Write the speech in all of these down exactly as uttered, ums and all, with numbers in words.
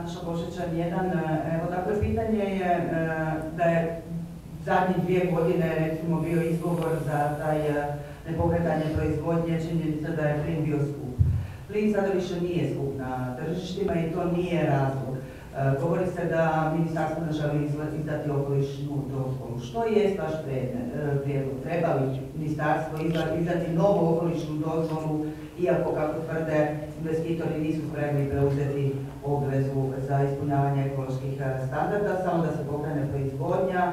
Nataša Božićan jedan. Evo, dakle, pitanje je da je zadnjih dvije godine recimo bio izgovor za taj nepokretanje proizvodnje, činjenica da je plin bio skup. Plin sada više nije skup na tržištima i to nije razlog. Govori se da ministarstvo ne želi izdati okolišnu dozvolu. Što je vaš prijedlog? Treba li ministarstvo izdati novu okolišnu dozvolu, iako, kako tvrde, investitori nisu spremni preuzeti obvezu za ispunjavanje ekoloških standarda, samo da se pokrene proizvodnja,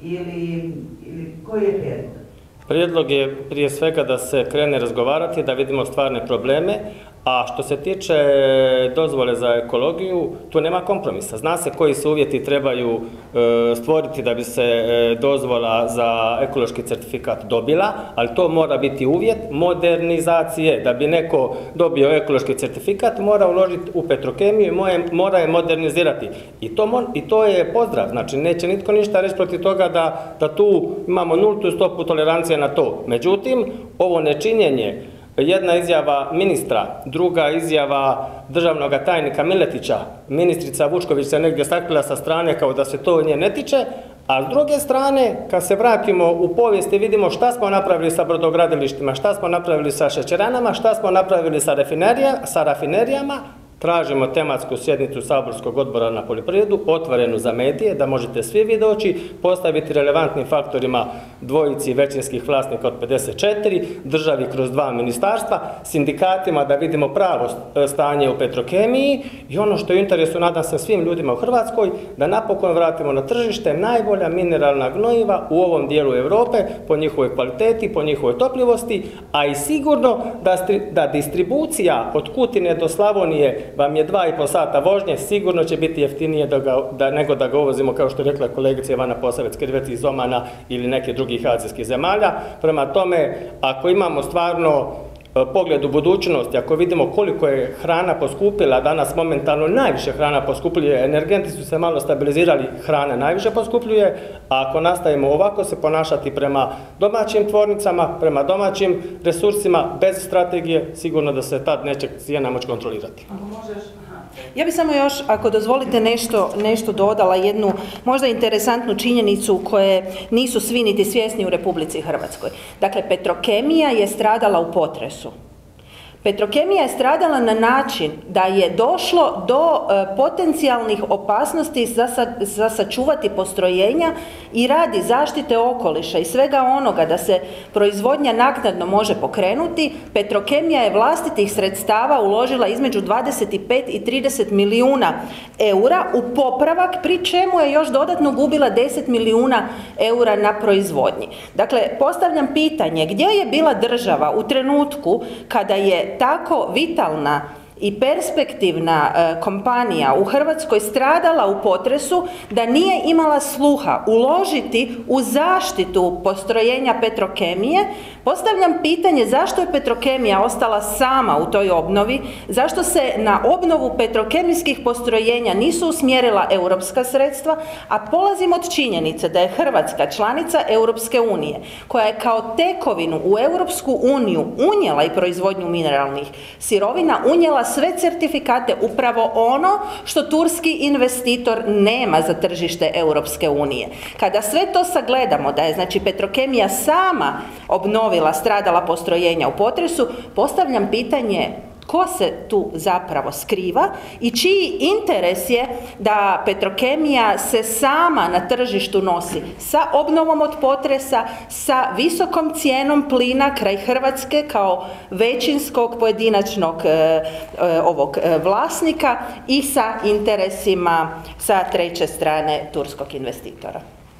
ili, ili koji je prijedlog? Prijedlog je prije svega da se krene razgovarati, da vidimo stvarne probleme, a što se tiče dozvole za ekologiju, tu nema kompromisa. Zna se koji se uvjeti trebaju stvoriti da bi se dozvola za ekološki certifikat dobila, ali to mora biti uvjet modernizacije. Da bi neko dobio ekološki certifikat, mora uložiti u Petrokemiju i mora je modernizirati. I to, i to je pozdrav. Znači, neće nitko ništa reći protiv toga da, da tu imamo nultu stopu tolerancije na to. Međutim, ovo nečinjenje, jedna izjava ministra, druga izjava državnog tajnika Miletića, ministrica Vučković se negdje sakrila sa strane kao da se to nje ne tiče, a s druge strane, kad se vratimo u povijest i vidimo šta smo napravili sa brodogradilištima, šta smo napravili sa šećeranama, šta smo napravili sa, rafinerija, sa rafinerijama, tražimo tematsku sjednicu Saborskog odbora na poljoprivredu, otvorenu za medije, da možete svi vi doći, postaviti relevantnim faktorima dvojici većinskih vlasnika od pedeset četiri, državi kroz dva ministarstva, sindikatima da vidimo pravo stanje u Petrokemiji i ono što je u interesu, nadam se, svim ljudima u Hrvatskoj, da napokon vratimo na tržište najbolja mineralna gnojiva u ovom dijelu Europe po njihovoj kvaliteti, po njihovoj topljivosti, a i sigurno da, da distribucija od Kutine do Slavonije vam je dva i po sata vožnje, sigurno će biti jeftinije da ga, da, nego da ga uvozimo, kao što je rekla kolegica Ivana Posavec-Krivec iz Omana ili neke drugih azijskih zemalja. Prema tome, ako imamo stvarno pogled u budućnosti, ako vidimo koliko je hrana poskupila, danas momentalno najviše hrana poskupljuje, energenti su se malo stabilizirali, hrana najviše poskupljuje, a ako nastavimo ovako se ponašati prema domaćim tvornicama, prema domaćim resursima, bez strategije, sigurno da se tad neće cijena moći kontrolirati. Ako možeš... Ja bih samo još, ako dozvolite, nešto, nešto dodala, jednu možda interesantnu činjenicu koje nisu svi niti svjesni u Republici Hrvatskoj. Dakle, Petrokemija je stradala u potresu. Petrokemija je stradala na način da je došlo do e, potencijalnih opasnosti za, za sačuvati postrojenja i radi zaštite okoliša i svega onoga da se proizvodnja naknadno može pokrenuti. Petrokemija je vlastitih sredstava uložila između dvadeset pet i trideset milijuna eura u popravak, pri čemu je još dodatno gubila deset milijuna eura na proizvodnji. Dakle, postavljam pitanje, gdje je bila država u trenutku kada je tako vitalna i perspektivna e, kompanija u Hrvatskoj stradala u potresu, da nije imala sluha uložiti u zaštitu postrojenja Petrokemije? Postavljam pitanje zašto je Petrokemija ostala sama u toj obnovi, zašto se na obnovu petrokemijskih postrojenja nisu usmjerila europska sredstva, a polazim od činjenice da je Hrvatska članica Europske unije, koja je kao tekovinu u Europsku uniju unijela i proizvodnju mineralnih sirovina, unijela sve certifikate, upravo ono što turski investitor nema za tržište Europske unije. Kada sve to sagledamo, da je znači Petrokemija sama obnovila stradala postrojenja u potresu, postavljam pitanje ko se tu zapravo skriva i čiji interes je da Petrokemija se sama na tržištu nosi sa obnovom od potresa, sa visokom cijenom plina kraj Hrvatske kao većinskog pojedinačnog e, e, ovog e, vlasnika i sa interesima sa treće strane turskog investitora.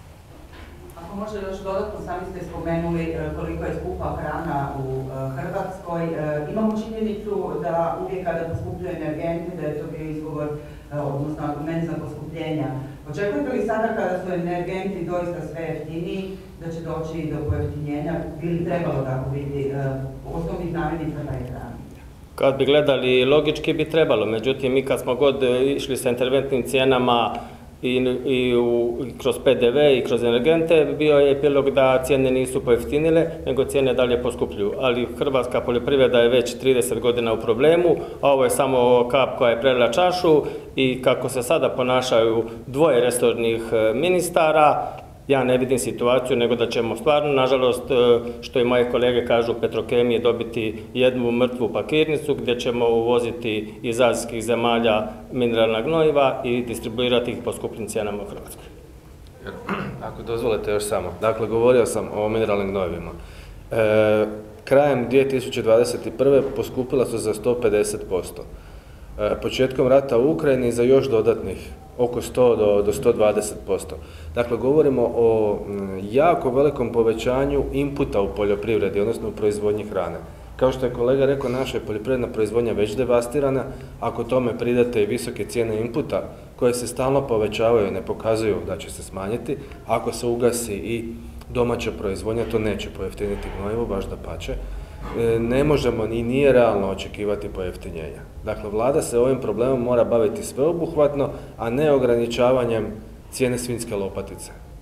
Možda još dodatno, sami ste spomenuli koliko je skupa hrana u Hrvatskoj. Imamo činjenicu da uvijek kada poskupljuju energenti, da je to bio izgovor, odnosno argument za poskupljenja. Očekujete li sada kada su energenti doista sve jeftiniji, da će doći do pojeftinjenja, ili trebalo tako biti osnovnih namirnica na hrani? Kad bi gledali logički bi trebalo, međutim mi kad smo god išli sa interventnim cijenama i, i, u, i kroz P D V i kroz energente, bio je epilog da cijene nisu pojeftinile, nego cijene dalje poskupljuju. Ali hrvatska poljoprivreda je već trideset godina u problemu, a ovo je samo kap koja je prelila čašu i kako se sada ponašaju dvoje resornih ministara, ja ne vidim situaciju, nego da ćemo stvarno, nažalost, što i moje kolege kažu, Petrokemije dobiti jednu mrtvu pakirnicu gdje ćemo uvoziti iz azijskih zemalja mineralna gnojiva i distribuirati ih po skupljim cijenama u Hrvatskoj. Ako dozvolite još samo. Dakle, govorio sam o mineralnim gnojivima. E, krajem dvije tisuće dvadeset prve poskupila su za sto pedeset posto. E, početkom rata u Ukrajini za još dodatnih oko sto do sto dvadeset posto. Dakle, govorimo o jako velikom povećanju inputa u poljoprivredi, odnosno u proizvodnji hrane. Kao što je kolega rekao, naša je poljoprivredna proizvodnja već devastirana, ako tome pridate i visoke cijene inputa koje se stalno povećavaju i ne pokazuju da će se smanjiti, ako se ugasi i domaća proizvodnja, to neće pojeftiniti gnojivo, baš dapače. Ne možemo i nije realno očekivati pojeftinjenja. Dakle, vlada se ovim problemom mora baviti sveobuhvatno, a ne ograničavanjem cijene svinjske lopatice.